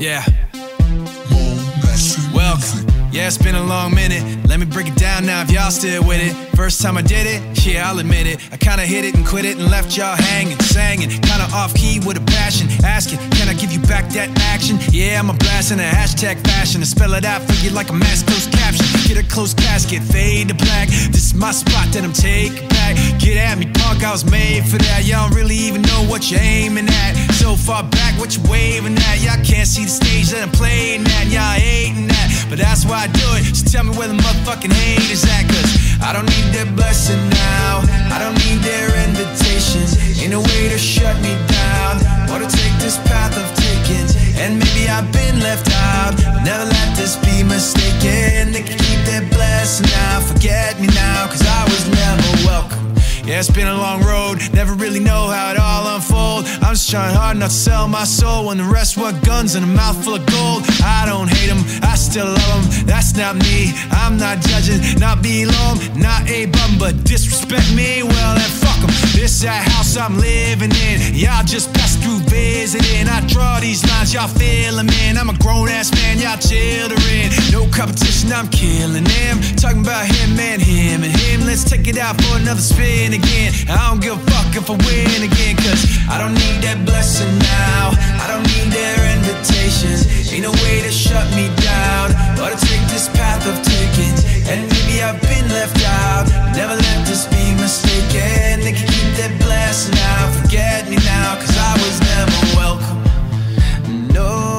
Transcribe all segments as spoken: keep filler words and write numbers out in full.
Yeah. Welcome. Yeah, it's been a long minute. Let me break it down now if y'all still with it. First time I did it, yeah, I'll admit it. I kinda hit it and quit it and left y'all hanging, singing, kinda off key with a passion, asking, can I give you back that action? Yeah, I'm a blast in a hashtag fashion to spell it out for you like a mass closed caption. Get a close casket, fade to black. This is my spot that I'm taking back. Get at me, punk, I was made for that. Y'all don't really even know what you're aiming at. So far back, what you waving at? Y'all can't see the stage that I'm playing at. Y'all hating that, but that's why I do it. So tell me where the motherfucking hate is at, cause I don't need their blessing now. I don't need their invitation. Ain't no way to shut me down or to take this path of taking. And maybe I've been left out, but never let this be mistaken. They can keep their blessing now, forget me now, cause I was never welcome. Yeah, it's been a long road, never really know how it all unfold. I'm just trying hard not to sell my soul when the rest were guns and a mouth full of gold. I don't hate them, I still love them, that's not me. I'm not judging, not below them, not a bum, but disrespect me, well then fuck them. This that house I'm living in, y'all just pass through visiting. I draw these lines, y'all feel them in. I'm a grown ass man, y'all children. No competition, I'm killing them. Talking about him and him and him. Let's take it out for another spin again. I don't give a fuck if I win again, cause I don't need that blessing now. I don't need their invitations. Ain't no way to shut me down or to take this path of taking. And maybe I've been left out, never let this be mistaken. They can keep their blessing out, forget me now, cause I was never welcome. No.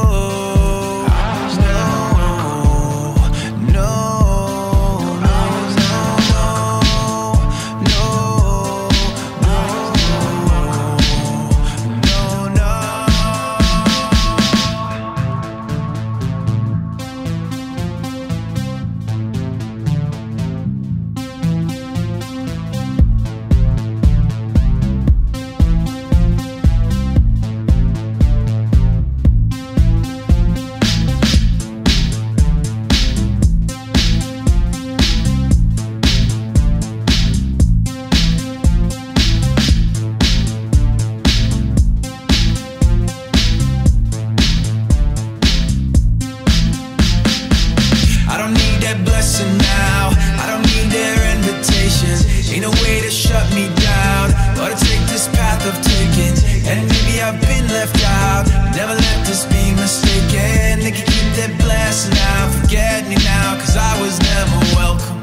Blessing now, I don't need their invitations. Ain't no way to shut me down or to take this path of taking. And maybe I've been left out, never let this be mistaken. They can keep their blessing out, forget me now, cause I was never welcome.